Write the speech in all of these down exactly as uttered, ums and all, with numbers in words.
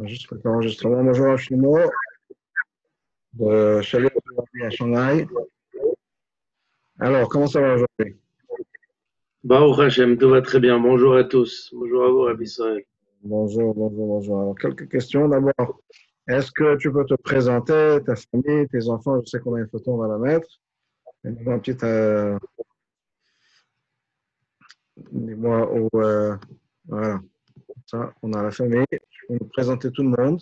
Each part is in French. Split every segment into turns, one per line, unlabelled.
Juste avec l'enregistrement. Bonjour à Chimo, de Chalet à Shanghai. Alors, comment ça va aujourd'hui?
Baruch Hashem, tout va très bien. Bonjour à tous. Bonjour à vous, Rabbi Israël.
Bonjour, bonjour, bonjour. Alors, quelques questions. D'abord, est-ce que tu peux te présenter, ta famille, tes enfants? Je sais qu'on a une photo, on va la mettre. Dis-moi un petit, euh, dis-moi où, euh, voilà, ça, on a la famille. Tu peux nous présenter tout le monde.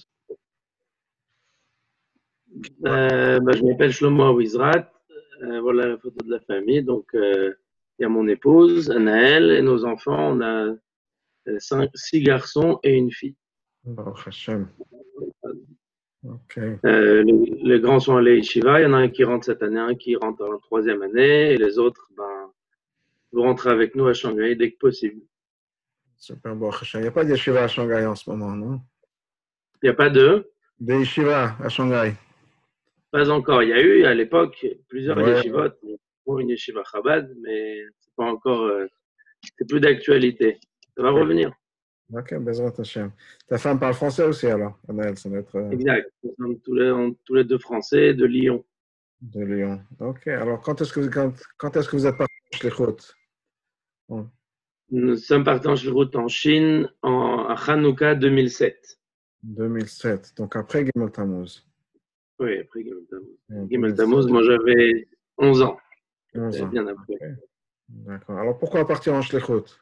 Euh, bah, je m'appelle Shlomo Wizrat. Euh, voilà la photo de la famille. Donc, euh, il y a mon épouse, Anaël, et nos enfants. On a euh, cinq, six garçons et une fille.
Baruch Hashem. Ok,
Euh, les, les grands sont allés à Yeshiva. Il y en a un qui rentre cette année, un qui rentre en troisième année, et les autres, ben, vont rentrer avec nous à Shanghai dès que possible.
super, Baruch Hashem. Il n'y a pas de yeshiva à Shanghai en ce moment, non?
Il n'y a pas de,
Des yeshivas à Shanghai.
pas encore. Il y a eu à l'époque plusieurs
Ouais,
yeshivot pour une yeshiva Chabad, mais c'est pas encore. Euh, C'est plus d'actualité. Ça va
ouais.
revenir.
Ok, Bezrat Hashem. Ta femme parle français aussi alors, Anaël, ça doit être euh,
Exact. Nous sommes tous les, on- tous les deux français de Lyon.
de Lyon. Ok, alors quand est-ce que, vous- quand, quand est-ce que vous êtes parti en Shlichut? Bon,
Nous sommes partis en route en Chine en, à Hanouka deux mille sept.
deux mille sept, donc après Gimel Tammuz.
Oui, après Gimel Tammuz.
En
Gimel
deux mille sept,
Tammuz, moi j'avais onze ans.
onze
C'était
ans.
bien
Ok,
après.
d'accord. Alors pourquoi partir en Shlichut?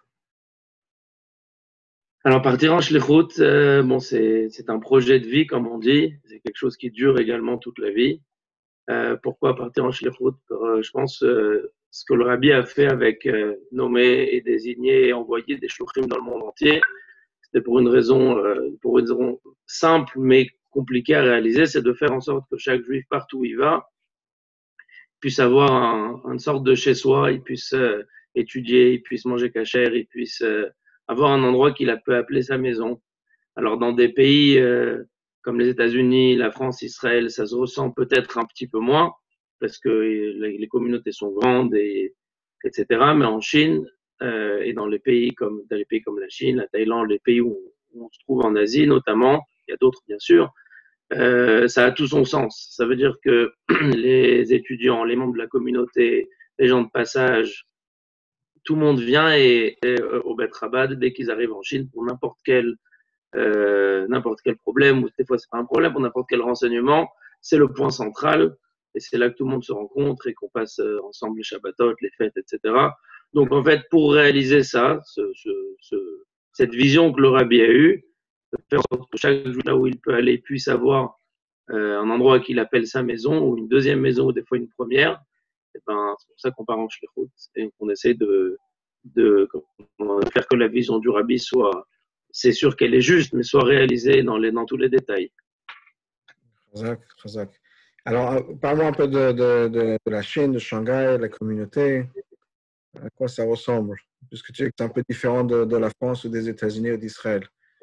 Alors partir en Shlichut, euh, bon, c'est, c'est un projet de vie, comme on dit. C'est quelque chose qui dure également toute la vie. Euh, pourquoi partir en Shlichut? Euh, je pense euh, ce que le Rabbi a fait avec euh, nommer et désigner et envoyer des shluchim dans le monde entier. C'était pour une raison, euh, pour une raison simple mais compliquée à réaliser, c'est de faire en sorte que chaque juif, partout où il va, puisse avoir un, une sorte de chez soi, il puisse euh, étudier, il puisse manger cachère, il puisse euh, avoir un endroit qu'il a peut appeler sa maison. Alors dans des pays euh, comme les États-Unis, la France, Israël, ça se ressent peut-être un petit peu moins parce que les, les communautés sont grandes et etc. Mais en Chine euh, et dans les pays comme dans les pays comme la Chine, la Thaïlande, les pays où, où on se trouve en Asie notamment, il y a d'autres bien sûr, euh, ça a tout son sens. Ça veut dire que les étudiants, les membres de la communauté, les gens de passage, tout le monde vient et, et euh, au Bet Rabad dès qu'ils arrivent en Chine pour n'importe quel euh, n'importe quel problème, ou des fois c'est pas un problème, pour n'importe quel renseignement, c'est le point central, et c'est là que tout le monde se rencontre et qu'on passe euh, ensemble les Shabbatot, les fêtes, et cetera. Donc en fait, pour réaliser ça, ce, ce, ce, cette vision que le Rabbi a eue, de faire en sorte que chaque jour là où il peut aller puisse avoir euh, un endroit qu'il appelle sa maison, ou une deuxième maison, ou des fois une première, et ben, c'est pour ça qu'on part en Shlichut, et qu'on essaie de, de, de faire que la vision du Rabbi soit, c'est sûr qu'elle est juste, mais soit réalisée dans, les, dans tous les détails.
Chazak, chazak. Alors, euh, parle-moi un peu de, de, de, de la Chine, de Shanghai, la communauté, à quoi ça ressemble? Puisque tu sais que c'est un peu différent de, de la France ou des États-Unis ou d'Israël.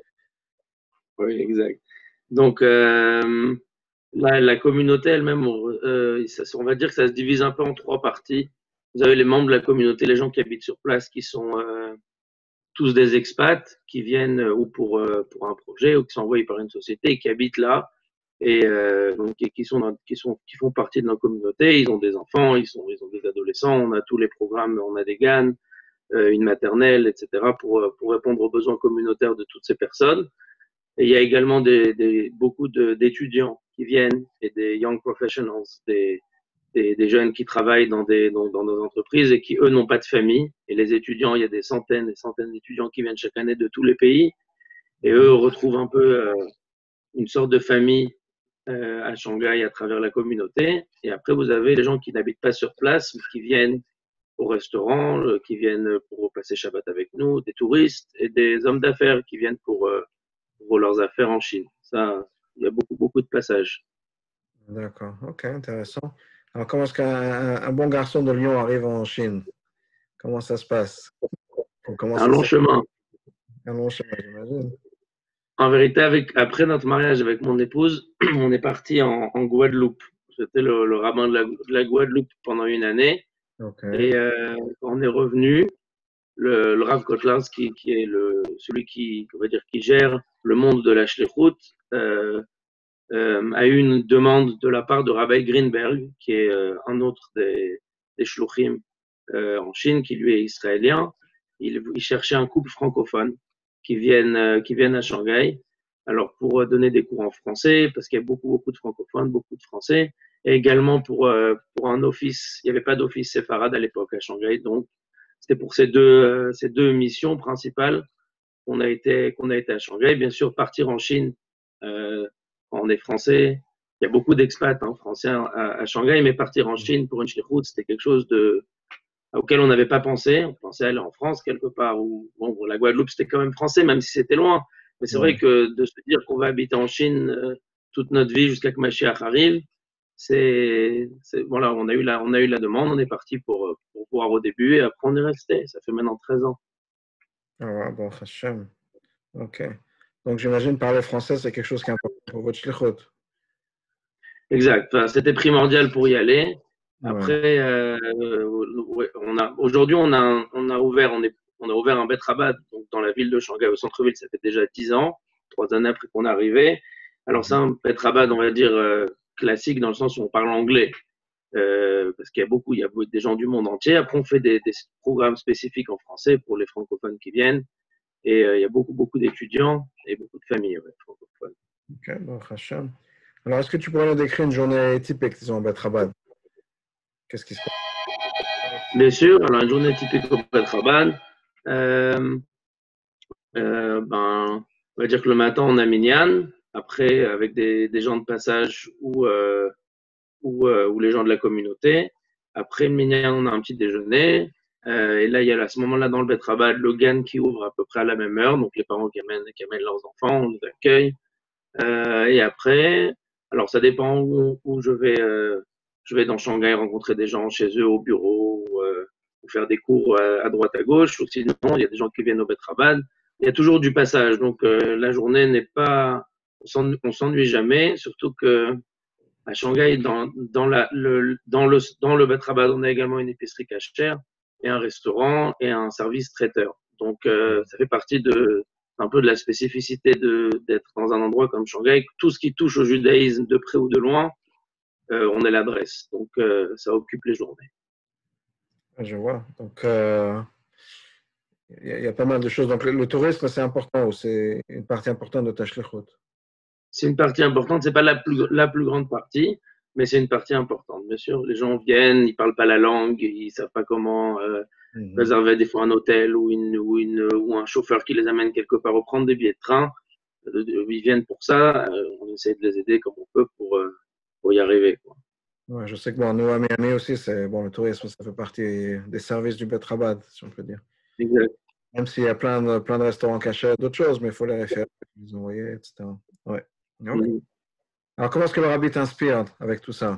Oui, exact. Donc, euh, la, la communauté elle-même, euh, ça, on va dire que ça se divise un peu en trois parties. Vous avez les membres de la communauté, les gens qui habitent sur place, qui sont euh, tous des expats, qui viennent euh, ou pour, euh, pour un projet, ou qui sont envoyés par une société et qui habitent là, et euh, donc, et qui, sont dans, qui, sont, qui font partie de nos communautés. Ils ont des enfants, ils, sont, ils ont des adolescents, on a tous les programmes, on a des G A N, euh, une maternelle, et cetera, pour, pour répondre aux besoins communautaires de toutes ces personnes. Et il y a également des, des, beaucoup d'étudiants qui viennent et des young professionals, des, des, des jeunes qui travaillent dans, des, dans, dans nos entreprises et qui, eux, n'ont pas de famille. Et les étudiants, il y a des centaines et centaines d'étudiants qui viennent chaque année de tous les pays. Et eux retrouvent un peu euh, une sorte de famille euh, à Shanghai à travers la communauté. Et après, vous avez les gens qui n'habitent pas sur place, mais qui viennent au restaurant, euh, qui viennent pour passer Shabbat avec nous, des touristes et des hommes d'affaires qui viennent pour, euh, pour leurs affaires en Chine. Ça, il y a beaucoup, beaucoup de passages.
D'accord, ok, intéressant. Alors, comment est-ce qu'un un bon garçon de Lyon arrive en Chine? Comment ça se passe? Pour
Un
commencer
long
ça,
chemin.
un long chemin, j'imagine.
En vérité, avec, après notre mariage avec mon épouse, on est parti en, en Guadeloupe. J'étais le, le rabbin de la, de la, Guadeloupe pendant une année.
Ok,
Et euh, on est revenu. le, le Rav Kotlarsky, qui est le, celui qui, on va dire, qui gère le monde de la Shlichut, euh, euh, a eu une demande de la part de Rabbi Greenberg, qui est euh, un autre des, des Shluchim euh, en Chine, qui lui est israélien. Il, il cherchait un couple francophone qui vienne, euh, qui vienne à Shanghai. Alors, pour euh, donner des cours en français, parce qu'il y a beaucoup, beaucoup de francophones, beaucoup de français, et également pour, euh, pour un office, il n'y avait pas d'office séfarade à l'époque à Shanghai, donc c'était pour ces deux, euh, ces deux missions principales qu'on a été, qu'on a été à Shanghai. Bien sûr, partir en Chine, euh, quand on est français, il y a beaucoup d'expats hein, français à, à Shanghai, mais partir en Chine pour une shlichut, c'était quelque chose de, auquel on n'avait pas pensé. On pensait aller en France quelque part, ou bon, la Guadeloupe, c'était quand même français, même si c'était loin. Mais c'est
Ouais.
vrai que de se dire qu'on va habiter en Chine euh, toute notre vie jusqu'à que Mashiach arrive, c'est, c'est voilà, on a eu la, on a eu la demande, on est parti pour, pour voir au début et après on est resté. Ça fait maintenant treize ans.
Ah ouais, bon, Hashem. Ok. Donc j'imagine parler français, c'est quelque chose qui est important pour votre shlichut.
Exact. Enfin, c'était primordial pour y aller.
Ouais.
Après, euh, ouais, on a aujourd'hui on a un- on a ouvert on est on a ouvert un Bet Rabat donc dans la ville de Shanghai au centre-ville. Ça fait déjà dix ans, trois années après qu'on est arrivé. Alors c'est un Bet Rabat on va dire euh, classique dans le sens où on parle anglais euh, parce qu'il y a beaucoup il y a beaucoup- des gens du monde entier. Après on fait des, des programmes spécifiques en français pour les francophones qui viennent et euh, il y a beaucoup beaucoup d'étudiants et beaucoup de familles ouais, francophones.
Ok, bon, Hashem. Alors, est-ce que tu pourrais nous décrire une journée typique, disons, en Bet Rabat? Qu'est-ce qui se passe?
Bien sûr, alors une journée typique au Bet Rabat. Euh, Euh, ben, on va dire que le matin, on a Minyan. Après, avec des, des gens de passage ou, euh, ou, euh, ou les gens de la communauté. Après le Minyan, on a un petit déjeuner. Euh, et là, il y a à ce moment-là, dans le Bet Rabat, le GAN qui ouvre à peu près à la même heure. Donc, les parents qui amènent, qui amènent leurs enfants, on nous accueille. Euh, et après, alors ça dépend où, où je vais. Euh, je vais dans Shanghai rencontrer des gens chez eux au bureau ou, euh, ou faire des cours à, à droite à gauche. Ou sinon, il y a des gens qui viennent au Bet Rabat. Il y a toujours du passage. Donc euh, la journée n'est pas. On s'ennuie jamais. Surtout que à Shanghai, dans, dans, la, le, dans le dans le Bet Rabat, on a également une épicerie cachère et un restaurant et un service traiteur. Donc euh, ça fait partie de un peu de la spécificité de d'être dans un endroit comme Shanghai. Tout ce qui touche au judaïsme de près ou de loin, euh, on est l'adresse. Donc euh, ça occupe les journées.
Je vois. Donc, euh, il y, a- il y a pas mal de choses. Donc, le, le tourisme, c'est important, ou c'est une partie importante de ta shlichut.
C'est une partie importante. C'est pas la plus la plus grande partie, mais c'est une partie importante. Bien sûr, les gens viennent, ils parlent pas la langue, ils savent pas comment euh,
Mhm.
réserver des fois un hôtel ou une ou une ou un chauffeur qui les amène quelque part ou prendre des billets de train. Ils viennent pour ça. Euh, on essaie de les aider comme on peut pour euh, pour y arriver, quoi.
Ouais, je sais que bon, nous, à Miami aussi, c'est bon, le tourisme, ça fait partie des services du Bet Rabat, si on peut dire.
Exact.
Même s'il y a plein de, plein de restaurants cachés, d'autres choses, mais il faut les référer, les envoyer, et cetera. Ouais. Ok.
Mm.
Alors, comment est-ce que le rabbi t'inspire avec tout ça?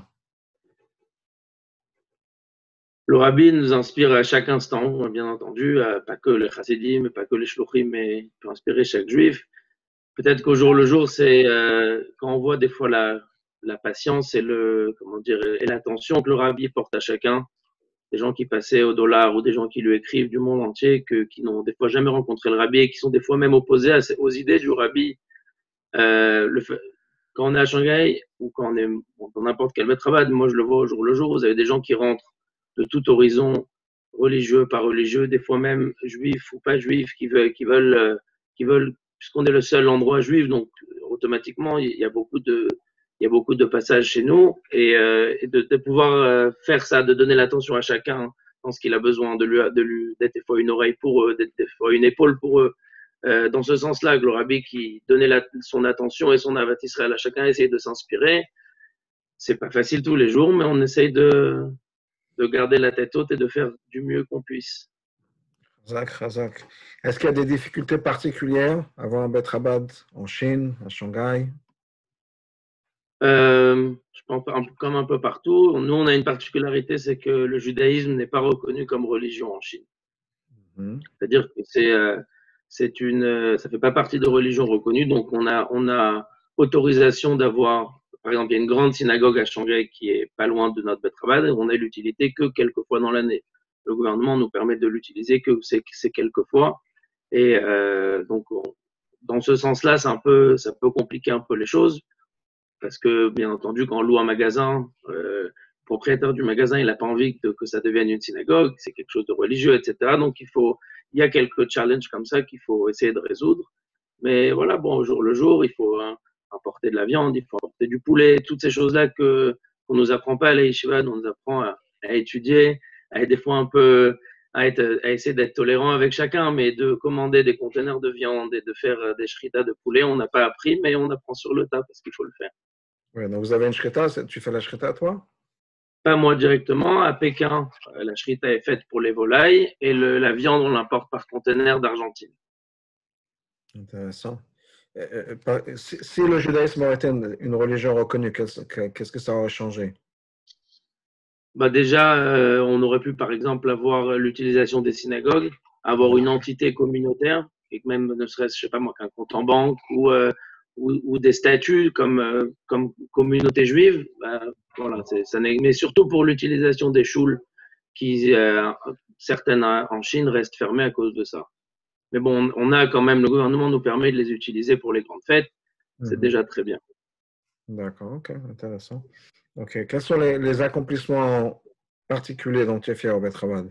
Le rabbi nous inspire à chaque instant, bien entendu, euh, pas que les chassidim, mais pas que les shluchim, mais il peut inspirer chaque juif. Peut-être qu'au jour le jour, c'est euh, quand on voit des fois la, la patience et le comment dire et l'attention que le rabbi porte à chacun, des gens qui passaient au dollar ou des gens qui lui écrivent du monde entier, que, qui n'ont des fois jamais rencontré le rabbi et qui sont des fois même opposés à, aux idées du rabbi. Euh, le fait, quand on est à Shanghai ou quand on est dans n'importe quel Bet Rabat, moi je le vois au jour le jour, vous avez des gens qui rentrent de tout horizon, religieux, pas religieux, des fois même juifs ou pas juifs, qui veulent, qui veulent, euh, qui veulent, puisqu'on est le seul endroit juif, donc automatiquement il y a beaucoup de, il y a beaucoup de passages chez nous et, euh, et de, de pouvoir euh, faire ça, de donner l'attention à chacun dans ce qu'il a besoin, de lui, de lui, d'être des fois une oreille pour eux, d'être des fois une épaule pour eux. Euh, dans ce sens-là, le rabbi qui donnait la, son attention et son avat Israël à chacun, essayait de s'inspirer. C'est pas facile tous les jours, mais on essaye de, de garder la tête haute et de faire du mieux qu'on puisse.
Razak, Razak. Est-ce qu'il y a des difficultés particulières à avoir un Bet Rabat en Chine, à Shanghai?
Euh, je pense comme un peu partout. Nous, on a une particularité, c'est que le judaïsme n'est pas reconnu comme religion en Chine.
Mhm.
C'est-à-dire que c'est, euh, c'est une, ça fait pas partie de religion reconnue, donc on a, on a autorisation d'avoir, par exemple, il y a une grande synagogue à Shanghai qui est pas loin de notre Bet Rabat, et on a l'utilité que quelques fois dans l'année. le gouvernement nous permet de l'utiliser que c'est quelques fois. Et euh, donc, on, dans ce sens-là, c'est un peu, ça peut compliquer un peu les choses parce que, bien entendu, quand on loue un magasin, euh, le propriétaire du magasin, il n'a pas envie de, que ça devienne une synagogue, c'est quelque chose de religieux, et cetera. Donc, il faut, il y a quelques challenges comme ça qu'il faut essayer de résoudre. Mais voilà, bon, au jour le jour, il faut hein, apporter de la viande, il faut apporter du poulet, toutes ces choses-là que qu'on nous apprend pas à la yeshiva, on nous apprend à, à étudier, à être des fois un peu à, être, à essayer d'être tolérant avec chacun, mais de commander des conteneurs de viande et de faire des shritas de poulet, on n'a pas appris, mais on apprend sur le tas parce qu'il faut le faire.
Ouais, donc vous avez une shrita, tu fais la shrita toi?
Pas moi directement, à Pékin, la shrita est faite pour les volailles et le, la viande, on l'importe par conteneur d'Argentine.
Intéressant. Si, si le judaïsme aurait été une religion reconnue, qu'est-ce que ça aurait changé?
Bah déjà, euh, on aurait pu, par exemple, avoir l'utilisation des synagogues, avoir une entité communautaire, et même ne serait-ce, je sais pas moi, qu'un compte en banque ou, euh, ou, ou des statuts comme, euh, comme communauté juive. Bah, voilà, ça mais surtout pour l'utilisation des choules, qui euh, certaines en Chine restent fermées à cause de ça. Mais bon, on a quand même, le gouvernement nous permet de les utiliser pour les grandes fêtes. C'est mm-hmm. déjà très bien.
D'accord, ok, intéressant. Ok, quels sont les, les accomplissements particuliers dont tu es fier au Bet Chabad?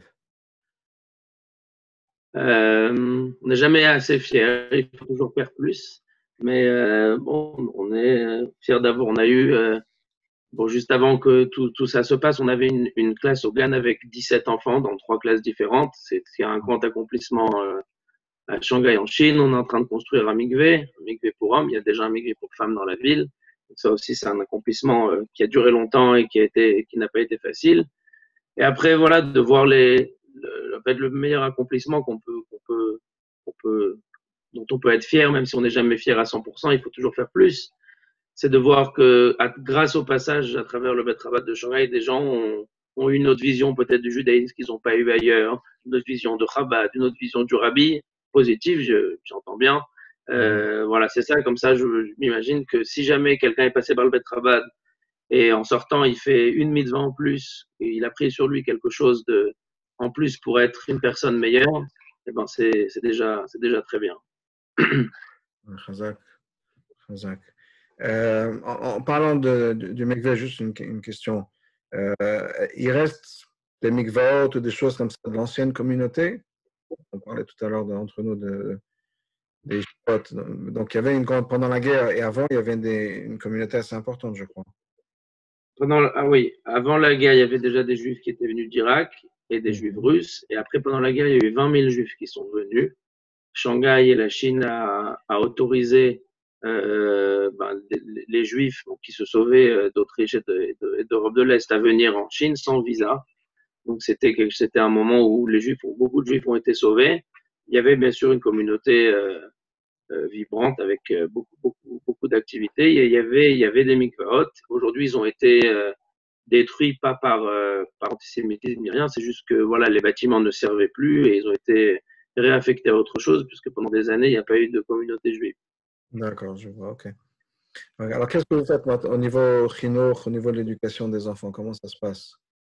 Euh, on n'est jamais assez fier, il faut toujours faire plus. Mais euh, bon, on est fiers d'avoir, on a eu, euh, bon, juste avant que tout, tout ça se passe, on avait une, une classe au G A N avec dix-sept enfants dans trois classes différentes. C'est un grand accomplissement euh, à Shanghai en Chine. On est en train de construire un mikvé, un mikvé pour hommes. Il y a déjà un mikvé pour femmes dans la ville. Donc ça aussi, c'est un accomplissement euh, qui a duré longtemps et qui a été, qui n'a pas été facile. Et après, voilà, de voir les, le, en fait, le meilleur accomplissement qu'on peut, qu'on peut, qu'on peut, dont on peut être fier, même si on n'est jamais fier à cent pour cent, il faut toujours faire plus. C'est de voir que, à, grâce au passage à travers le Bet Chabad de Shanghai, des gens ont, ont une autre vision peut-être du judaïsme qu'ils n'ont pas eu ailleurs, une autre vision de Chabad, une autre vision du Rabbi, positive, j'entends bien. Euh, mmh. Voilà, c'est ça, comme ça, je, je m'imagine que si jamais quelqu'un est passé par le Bet Chabad et en sortant, il fait une mitzvah en plus, et il a pris sur lui quelque chose de, en plus pour être une personne meilleure, eh ben c'est, c'est déjà, c'est déjà très bien.
Chazak, Chazak. Euh, en, en parlant de, de, du mikveh, juste une, une question. Euh, il reste des mikvahot ou des choses comme ça de l'ancienne communauté? On parlait tout à l'heure de, entre nous de, des spots. Donc, il y avait une grande, pendant la guerre et avant, il y avait des, une communauté assez importante, je crois.
Pendant, ah oui, avant la guerre, il y avait déjà des juifs qui étaient venus d'Irak et des mmh. juifs russes. Et après, pendant la guerre, il y a eu vingt mille juifs qui sont venus. Shanghai et la Chine a, a autorisé euh, ben, les, les juifs donc, qui se sauvaient d'Autriche et, de, et d'Europe de l'Est à venir en Chine sans visa. Donc, c'était, c'était un moment où les juifs, beaucoup de juifs ont été sauvés. Il y avait bien sûr une communauté euh, euh, vibrante avec euh, beaucoup, beaucoup, beaucoup d'activités. Il y avait, il y avait des mikvahot. Aujourd'hui, ils ont été euh, détruits pas par, euh, par antisémitisme ni rien. C'est juste que voilà, les bâtiments ne servaient plus et ils ont été réaffectés à autre chose puisque pendant des années, il n'y a pas eu de communauté juive.
D'accord, je vois, ok. Alors, qu'est-ce que vous faites au niveau chinour, au niveau de l'éducation des enfants? Comment ça se passe?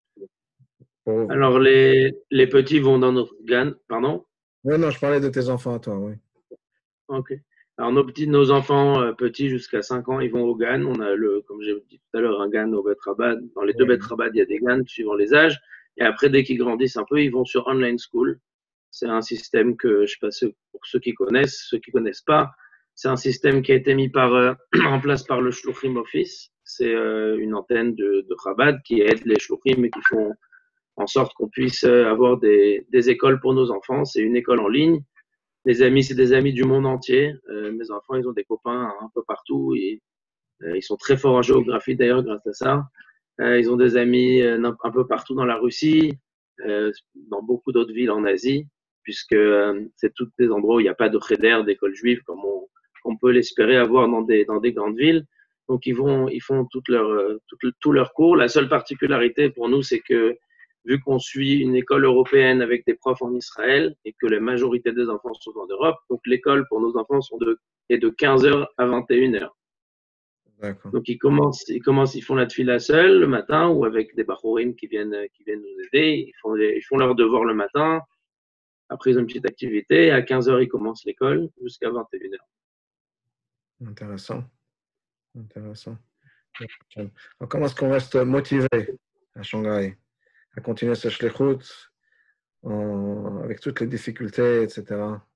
Pour... Alors, les, les petits vont dans notre G A N, pardon?
Oui, non, je parlais de tes enfants à toi, oui.
Ok. Alors, nos petits, nos enfants euh, petits jusqu'à cinq ans, ils vont au G A N. On a le, comme j'ai dit tout à l'heure, un G A N au Bet Chabad. Dans les oui. deux Bet Chabad, il y a des G A N suivant les âges. Et après, dès qu'ils grandissent un peu, ils vont sur Online School. C'est un système que, je sais pas, pour ceux qui connaissent, ceux qui connaissent pas, c'est un système qui a été mis par, euh, en place par le Shluchim Office. C'est euh, une antenne de, de Chabad qui aide les Shluchim et qui font en sorte qu'on puisse avoir des, des écoles pour nos enfants. C'est une école en ligne. Les amis, c'est des amis du monde entier. Euh, mes enfants, ils ont des copains un peu partout. Et, euh, ils sont très forts en géographie d'ailleurs grâce à ça. Euh, ils ont des amis euh, un peu partout dans la Russie, euh, dans beaucoup d'autres villes en Asie, puisque euh, c'est tous des endroits où il n'y a pas de cheder d'école juive comme on, on peut l'espérer avoir dans des, dans des grandes villes. Donc ils vont, ils font toutes leurs, tout, tout leur cours. La seule particularité pour nous, c'est que vu qu'on suit une école européenne avec des profs en Israël et que la majorité des enfants sont en Europe, donc l'école pour nos enfants sont de, est de quinze heures à vingt et une heures.
D'accord.
Donc, ils commencent, ils commencent, ils font la tefila seuls le matin ou avec des bachorim qui viennent, qui viennent nous aider. Ils font, les- ils font leur devoir le matin. Après, ils ont une petite activité. À quinze heures, ils commencent l'école jusqu'à vingt et une heures.
Intéressant. Intéressant. Alors, comment est-ce qu'on reste motivé à Shanghai, à continuer ce shlichut en- avec toutes les difficultés, et cetera.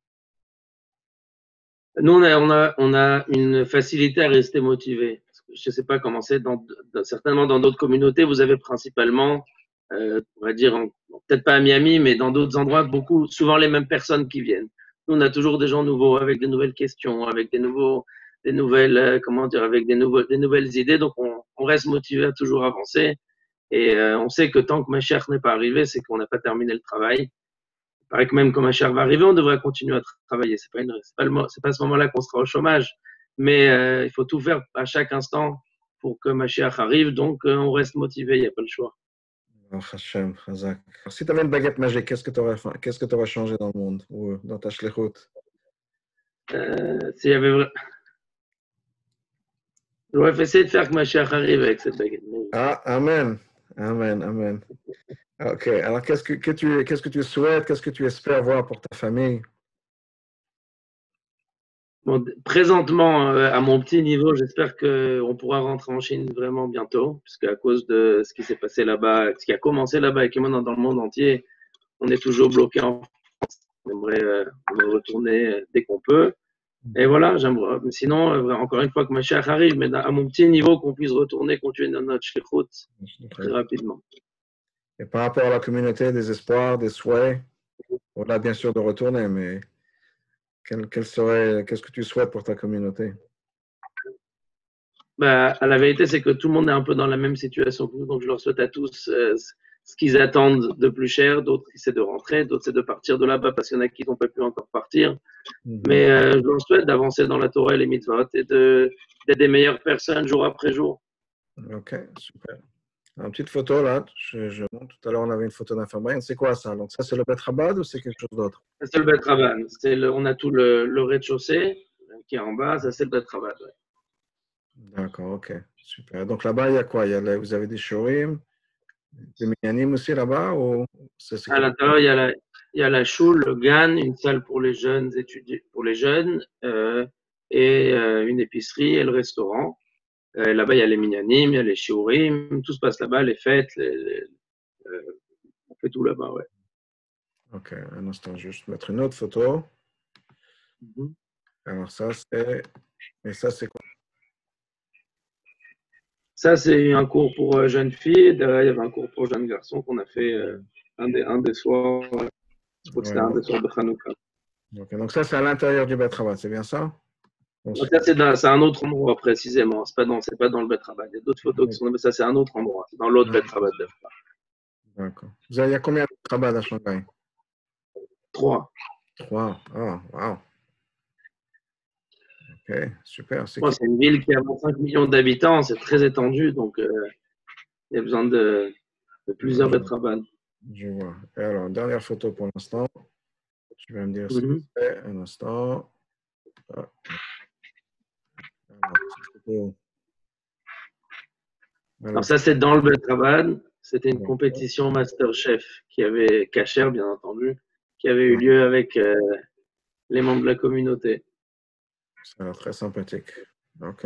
Nous, on a, on a, on a une facilité à rester motivé. Je ne sais pas comment c'est. Dans, dans- certainement, dans d'autres communautés, vous avez principalement, euh, on va dire, en- peut-être pas à Miami, mais dans d'autres endroits, beaucoup, souvent les mêmes personnes qui viennent. Nous, on a toujours des gens nouveaux avec des nouvelles questions, avec des nouveaux, des nouvelles, euh, comment dire, avec des, nouveaux, des nouvelles idées. Donc, on, on reste motivé à toujours avancer. Et euh, on sait que tant que Mashiach n'est pas arrivé, c'est qu'on n'a pas terminé le travail. Il paraît que même quand Mashiach va arriver, on devrait continuer à travailler. C'est pas, une, c'est pas, le, c'est pas à ce moment-là qu'on sera au chômage. Mais euh, il faut tout faire à chaque instant pour que Mashiach arrive. Donc, euh, on reste motivé, il n'y a pas le choix.
Oh, Hashem, Chazak. Alors, si tu avais une baguette magique, qu'est-ce que tu aurais, qu'est-ce que tu aurais changé dans le monde ou dans ta shlichut?
Euh, s'il y avait... J'aurais essayé de faire que Mashiach arrive avec cette baguette.
Ah, Amen. Amen, Amen. OK. Alors, qu'est-ce que, que tu, qu'est-ce que tu souhaites, qu'est-ce que tu espères voir pour ta famille?
Bon, présentement, euh, à mon petit niveau, j'espère qu'on pourra rentrer en Chine vraiment bientôt, puisque à cause de ce qui s'est passé là-bas, ce qui a commencé là-bas et qui est maintenant dans le monde entier, on est toujours bloqué en France. On aimerait, euh, on aimerait retourner euh, dès qu'on peut. Et voilà, j'aimerais. Sinon, euh, encore une fois que ma chère arrive, mais à mon petit niveau, qu'on puisse retourner, continuer dans notre shlichut très rapidement.
Et par rapport à la communauté, des espoirs, des souhaits, au-delà bien sûr de retourner, mais quel, quel serait, qu'est-ce que tu souhaites pour ta communauté?
Bah, à la vérité, c'est que tout le monde est un peu dans la même situation que nous, donc je leur souhaite à tous euh, ce qu'ils attendent de plus cher. D'autres, c'est de rentrer, d'autres, c'est de partir de là-bas parce qu'il y en a qui n'ont pas pu encore partir.
Mm-hmm.
Mais euh, je leur souhaite d'avancer dans la Torah et les mitzvot et de, d'être des meilleures personnes jour après jour.
OK, super. Une petite photo là, je, je montre. Tout à l'heure, on avait une photo d'un Fabrienne. C'est quoi ça? Donc, ça, c'est le Bet Chabad ou c'est quelque chose d'autre?
C'est le Bet Raban. C'est le, on a tout le, le rez-de-chaussée qui est en bas, ça c'est le Bet Raban. Ouais.
D'accord, OK, super. Donc là-bas, il y a quoi? Il y a les, vous avez des shurim, des minyanim aussi là-bas ou c'est, c'est
À
quelque...
l'intérieur, il y a la, il y a la choule, le gan, une salle pour les jeunes étudiants, pour les jeunes, euh, et euh, une épicerie et le restaurant. Euh, là-bas, il y a les minyanim, il y a les shiurim, tout se passe là-bas, les fêtes, les, les, euh, on fait tout là-bas, ouais.
OK, un instant, je vais juste mettre une autre photo.
Mm-hmm.
Alors ça, c'est... Et ça, c'est quoi?
Ça, c'est un cours pour euh, jeunes filles. Derrière, il y avait un cours pour jeunes garçons qu'on a fait euh, un, des, un des soirs. Euh, je crois que c'était
Ouais,
un
donc,
des soirs de Hanouka.
okay, donc ça, c'est à l'intérieur du Bet Chabad, c'est bien ça? Donc,
Donc, ça, c'est, dans, c'est un autre endroit précisément. C'est pas dans, c'est pas dans le Bet Rabat. Il y a d'autres photos qui sont, mais ça, c'est un autre endroit. C'est dans l'autre Bet Rabat.
D'accord. Vous avez, il y a combien de Bet Chabad à Shanghai?
Trois.
Trois. Ah, wow. OK, super. C'est
Bon,
qui?
c'est une ville qui a vingt-cinq millions d'habitants. C'est très étendu. Donc, euh, il y a besoin de, de plusieurs Bet Rabat.
Je vois. Et alors, dernière photo pour l'instant. Tu vas me dire ce que
Mm-hmm.
c'est. Un instant. Ah. Alors, alors,
Alors, ça, c'est dans le Bet Rabat. C'était une
bon,
compétition Masterchef qui avait, cachère, bien entendu, qui avait eu lieu avec euh, les membres de la communauté.
ça a l'air très sympathique. OK.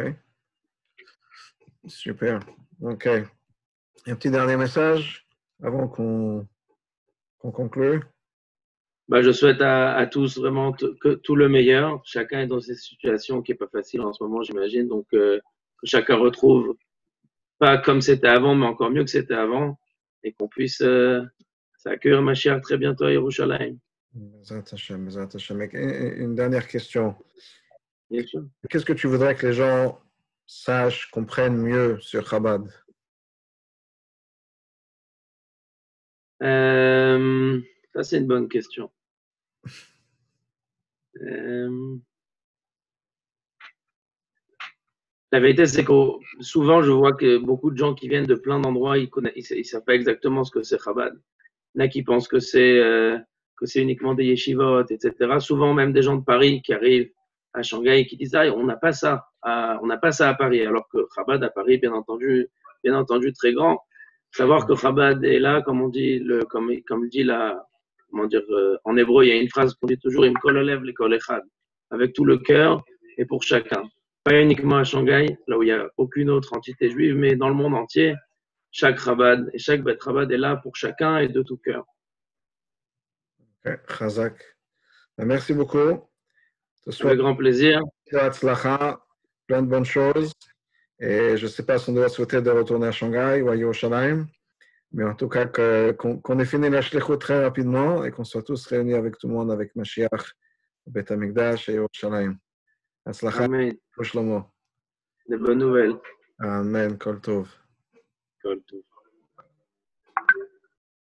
Super. OK. Un petit dernier message avant qu'on qu'on conclue.
Bah, je souhaite à, à tous vraiment t- que tout le meilleur. Chacun est dans cette situation qui est pas facile en ce moment, j'imagine. Donc, euh, que chacun retrouve pas comme c'était avant, mais encore mieux que c'était avant, et qu'on puisse euh, s'accueillir ma chère très bientôt à Yerushalayim.
Bezat Hashem, Bezat Hashem. Et une dernière question.
Bien sûr.
Qu'est-ce que tu voudrais que les gens sachent, comprennent mieux sur Chabad?
Euh, ça, c'est une bonne question. Euh, la vérité, c'est que souvent, je vois que beaucoup de gens qui viennent de plein d'endroits, ils ne ils, ils savent pas exactement ce que c'est Chabad. Il y en a qui pensent que c'est euh, que c'est uniquement des yeshivot, et cetera. Souvent, même des gens de Paris qui arrivent à Shanghai qui disent ah, on n'a pas ça, à, on n'a pas ça à Paris, alors que Chabad à Paris, bien entendu, bien entendu très grand. Savoir que Chabad est là, comme on dit, le, comme, comme dit la, comment dire, euh, en hébreu, il y a une phrase qu'on dit toujours, Im kol halev lekol echad, avec tout le cœur et pour chacun. Pas uniquement à Shanghai, là où il n'y a aucune autre entité juive, mais dans le monde entier, chaque Chabad et chaque Bet Chabad est là pour chacun et de tout cœur.
Okay. Chazak. Merci beaucoup.
Avec grand plaisir.
Plein de bonnes choses. Et je ne sais pas si on doit souhaiter de retourner à Shanghai ou à Yerushalayim, mais en tout cas qu'on, qu'on ait fini la shlichut très rapidement et qu'on soit tous réunis avec tout le monde, avec Mashiach, Beth Amikdash et Yerushalayim.
Amen.
Shlomo.
De bonnes nouvelles.
Amen. Kol tov.
Kol tov.